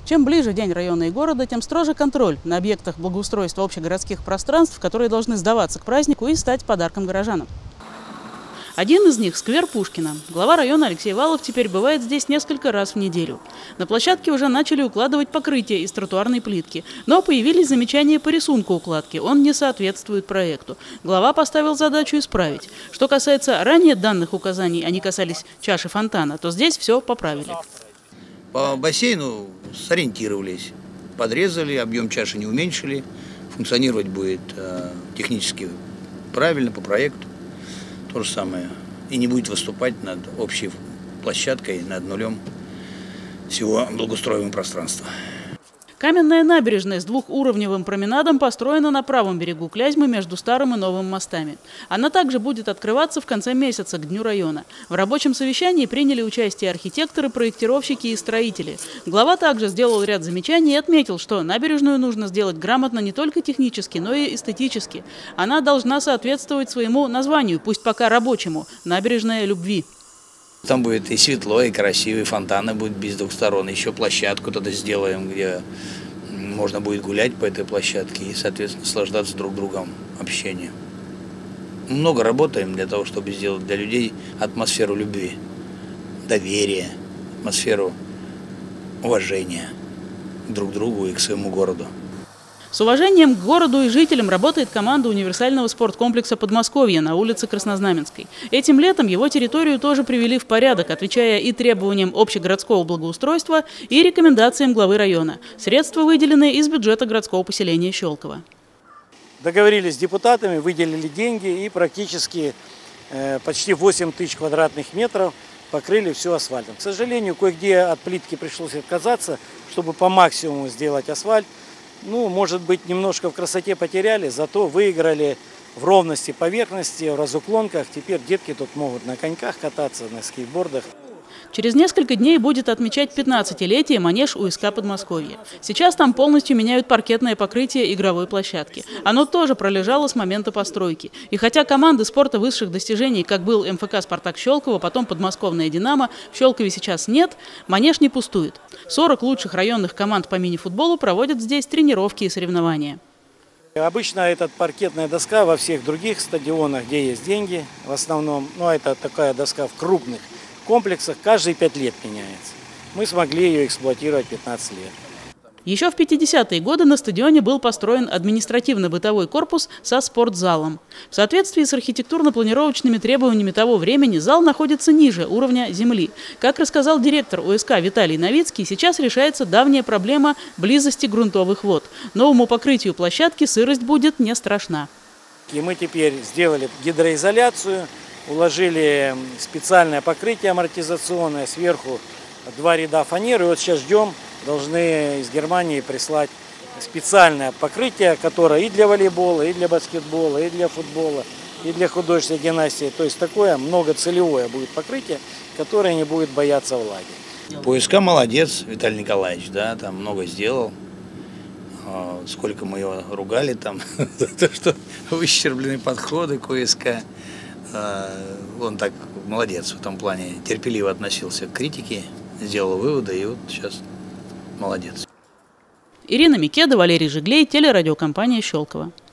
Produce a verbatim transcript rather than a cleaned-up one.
Чем ближе день района и города, тем строже контроль на объектах благоустройства общегородских пространств, которые должны сдаваться к празднику и стать подарком горожанам. Один из них – сквер Пушкина. Глава района Алексей Валов теперь бывает здесь несколько раз в неделю. На площадке уже начали укладывать покрытие из тротуарной плитки, но появились замечания по рисунку укладки. Он не соответствует проекту. Глава поставил задачу исправить. Что касается ранее данных указаний, они касались чаши фонтана, то здесь все поправили. По бассейну сориентировались, подрезали, объем чаши не уменьшили, функционировать будет э, технически правильно по проекту. То же самое. И не будет выступать над общей площадкой, над нулем всего благоустроенного пространства. Каменная набережная с двухуровневым променадом построена на правом берегу Клязьмы между старым и новым мостами. Она также будет открываться в конце месяца, к Дню района. В рабочем совещании приняли участие архитекторы, проектировщики и строители. Глава также сделал ряд замечаний и отметил, что набережную нужно сделать грамотно не только технически, но и эстетически. Она должна соответствовать своему названию, пусть пока рабочему – «Набережная любви». Там будет и светло, и красиво, и фонтаны будут без двух сторон. Еще площадку тогда сделаем, где можно будет гулять по этой площадке и, соответственно, наслаждаться друг другом общением. Много работаем для того, чтобы сделать для людей атмосферу любви, доверия, атмосферу уважения друг к другу и к своему городу. С уважением к городу и жителям работает команда универсального спорткомплекса «Подмосковье» на улице Краснознаменской. Этим летом его территорию тоже привели в порядок, отвечая и требованиям общегородского благоустройства, и рекомендациям главы района. Средства выделены из бюджета городского поселения Щелково. Договорились с депутатами, выделили деньги и практически э, почти восемь тысяч квадратных метров покрыли все асфальтом. К сожалению, кое-где от плитки пришлось отказаться, чтобы по максимуму сделать асфальт. Ну, может быть, немножко в красоте потеряли, зато выиграли в ровности поверхности, в разуклонках. Теперь детки тут могут на коньках кататься, на скейтбордах. Через несколько дней будет отмечать пятнадцатилетие манеж УСК Подмосковье. Сейчас там полностью меняют паркетное покрытие игровой площадки. Оно тоже пролежало с момента постройки. И хотя команды спорта высших достижений, как был эм эф ка «Спартак» Щелково, потом подмосковная «Динамо», в Щелкове сейчас нет, манеж не пустует. сорок лучших районных команд по мини-футболу проводят здесь тренировки и соревнования. Обычно эта паркетная доска во всех других стадионах, где есть деньги, в основном, ну, это такая доска в крупных комплексах, каждые пять лет меняется. Мы смогли ее эксплуатировать пятнадцать лет. Еще в пятидесятые годы на стадионе был построен административно-бытовой корпус со спортзалом. В соответствии с архитектурно-планировочными требованиями того времени зал находится ниже уровня земли. Как рассказал директор УСК Виталий Новицкий, сейчас решается давняя проблема близости грунтовых вод. Новому покрытию площадки сырость будет не страшна. И мы теперь сделали гидроизоляцию, уложили специальное покрытие амортизационное, сверху два ряда фанеры. И вот сейчас ждем, должны из Германии прислать специальное покрытие, которое и для волейбола, и для баскетбола, и для футбола, и для художественной гимнастики. То есть такое многоцелевое будет покрытие, которое не будет бояться влаги. По УСК молодец, Виталий Николаевич, да, там много сделал. Сколько мы его ругали там за то, что выщерблены подходы к УСК. Он так молодец в этом плане, терпеливо относился к критике, сделал выводы, и вот сейчас молодец. Ирина Микеда, Валерий Жиглей, телерадиокомпания Щелково.